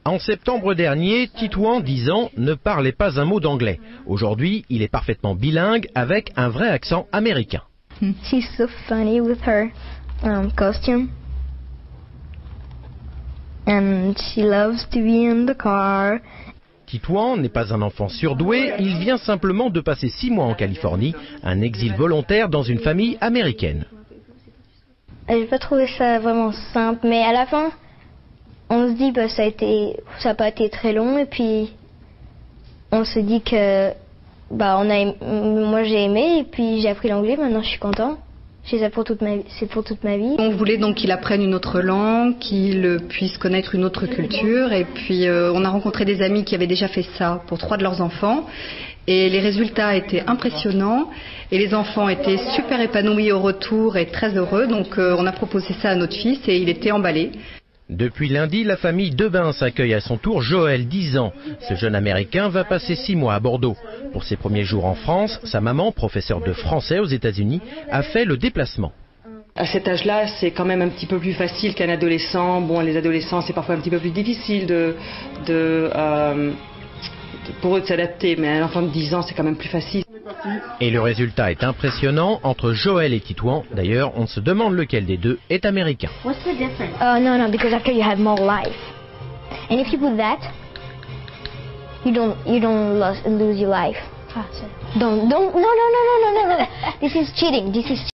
En septembre dernier, Titouan, 10 ans, ne parlait pas un mot d'anglais. Aujourd'hui, il est parfaitement bilingue avec un vrai accent américain. She's so funny with her costume. And she loves to be in the car. Titouan n'est pas un enfant surdoué, il vient simplement de passer 6 mois en Californie, un exil volontaire dans une famille américaine. J'ai pas trouvé ça vraiment simple, mais à la fin, on se dit bah ça a pas été très long et puis on se dit que moi j'ai aimé et puis j'ai appris l'anglais, maintenant je suis content. C'est ça pour toute ma vie. On voulait donc qu'il apprenne une autre langue, qu'il puisse connaître une autre culture et puis on a rencontré des amis qui avaient déjà fait ça pour 3 de leurs enfants et les résultats étaient impressionnants et les enfants étaient super épanouis au retour et très heureux, donc on a proposé ça à notre fils et il était emballé. Depuis lundi, la famille Debins accueille à son tour Joël, 10 ans. Ce jeune Américain va passer 6 mois à Bordeaux. Pour ses premiers jours en France, sa maman, professeure de français aux États-Unis, a fait le déplacement. À cet âge-là, c'est quand même un petit peu plus facile qu'un adolescent. Bon, les adolescents, c'est parfois un petit peu plus difficile pour eux de s'adapter, mais un enfant de 10 ans, c'est quand même plus facile. Et le résultat est impressionnant entre Joël et Titouan. D'ailleurs, on se demande lequel des deux est américain. What's the difference? No, because after you have more life. And if you put that, you don't lose your life. No. This is cheating.